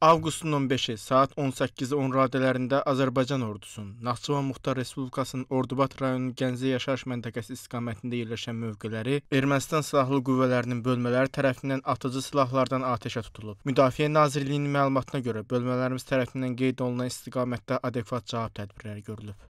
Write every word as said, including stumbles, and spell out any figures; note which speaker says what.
Speaker 1: Avqustun on beşi saat on səkkiz on radələrində Azərbaycan ordusunun Naxçıvan Muxtar Respublikasının Ordubad rayonunun Gəncə yaşayış məntəqəsi istiqamətində yerləşən mövqeləri Ermənistan silahlı qüvvələrinin bölmələri tərəfindən atıcı silahlardan atəşə tutulub. Müdafiə Nazirliyinin məlumatına görə bölmələrimiz tərəfindən qeyd olunan istiqamətdə adekvat cavab tədbirləri görülüb.